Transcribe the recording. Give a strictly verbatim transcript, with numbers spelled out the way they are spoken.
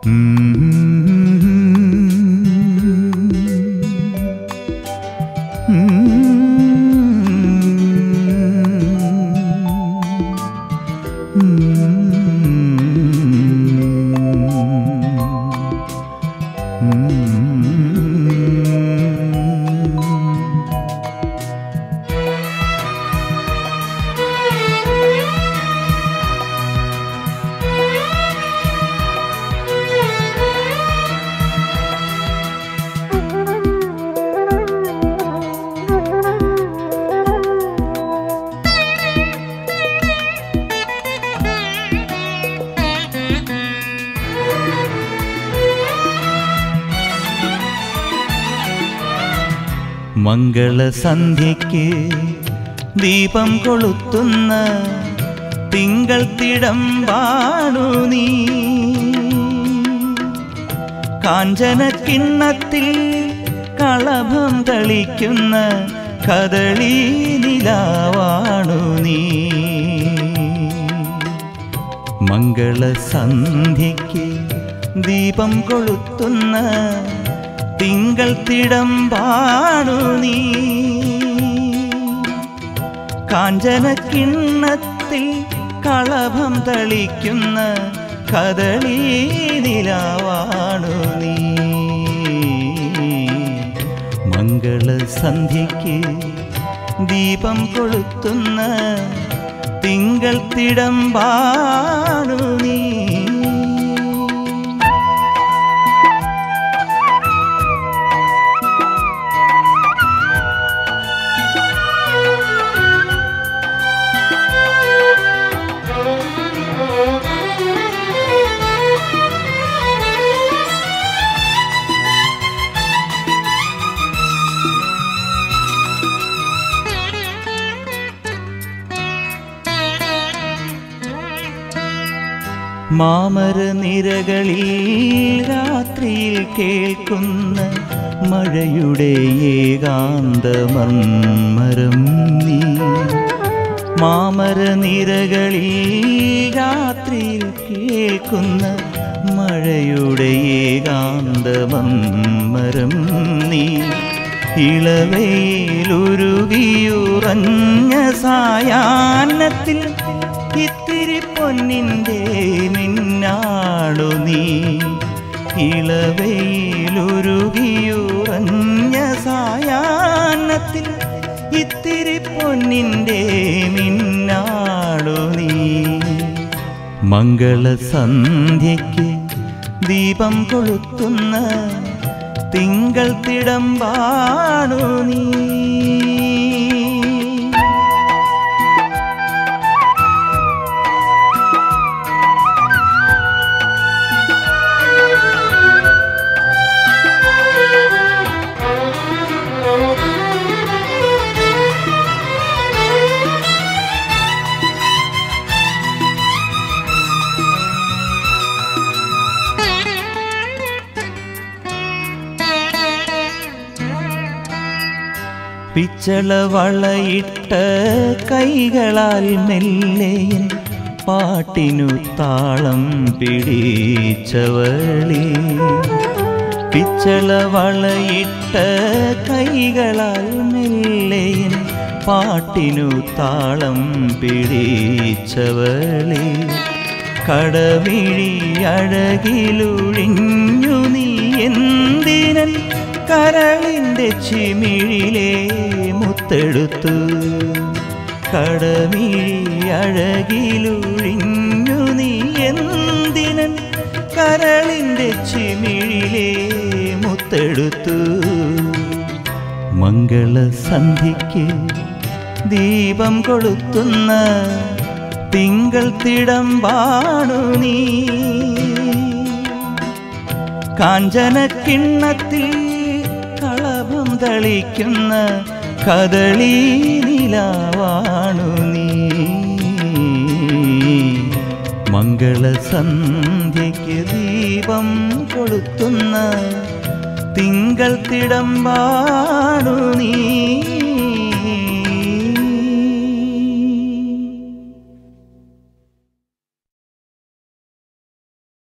മംഗളസന്ധ്യയ്ക്ക് ദീപം കൊളുത്തുന്ന തിങ്കൾ തിടമ്പാണു നീ. കാഞ്ചന കിണ്ണത്തിൽ കളഭം തളിക്കുന്ന കദളി നിലാവാണു നീ. മംഗളസന്ധ്യയ്ക്ക് ദീപം കൊളുത്തുന്ന തിങ്കൾ തിടമ്പാണു നീ. കാഞ്ചന കിണ്ണത്തിൽ കളഭം തളിക്കുന്ന കദളി നിലാവാണു നീ. മംഗളസന്ധ്യയ്ക്ക് ദീപം കൊളുത്തുന്ന തിങ്കൾ തിടമ്പാണു നീ. മാമര നിരകളിൽ രാത്രിയിൽ കേൾക്കുന്ന മഴയുടെ ഏകാന്തമർമ്മരം നീ. മാമര നിരകളിൽ രാത്രിയിൽ കേൾക്കുന്ന മഴയുടെ ഏകാന്തമർമ്മരം നീ. ഇളവയിലുരുകിയുറഞ്ഞ സായാഹ്നത്തിൽ ഇത്തിരി പൊന്നിൻ്റെ മിന്നാളു നീ. ഇളവയിലുരുകിയുറഞ്ഞ സായാഹ്നത്തിൽ ഇത്തിരി പൊന്നിൻ്റെ മിന്നാളു നീ. മംഗളസന്ധ്യയ്ക്ക് ദീപം കൊളുത്തുന്ന തിങ്കൾ തിടമ്പാണു നീ. പിച്ചള വളയിട്ട കൈകളാൽ മെല്ലെയൻ പാട്ടിനു താളം പിടിച്ചവളി. പിച്ചള വളയിട്ട കൈകളാൽ മെല്ലെയൻ പാട്ടിനു താളം പിടിച്ചവളി. കടമിഴി അഴകിലൊഴിഞ്ഞു നീ എന്തിനൻ കരളിൻ്റെ ചിമിഴിലെ മുത്തെടുത്തു. കടമിഴി അഴകിലൊഴിഞ്ഞു നീ എന്തിനൻ കരളിൻ്റെ ചിമിഴിലെ മുത്തെടുത്തു. മംഗളസന്ധ്യയ്ക്ക് ദീപം കൊളുത്തുന്ന തിങ്കൾ തിടമ്പാണു നീ. കാഞ്ചന കിണ്ണത്തിൽ കളഭം തളിക്കുന്ന കദളി നിലാവാണു നീ. മംഗളസന്ധ്യയ്ക്ക് ദീപം കൊളുത്തുന്ന തിങ്കൾ തിടമ്പാണു നീ.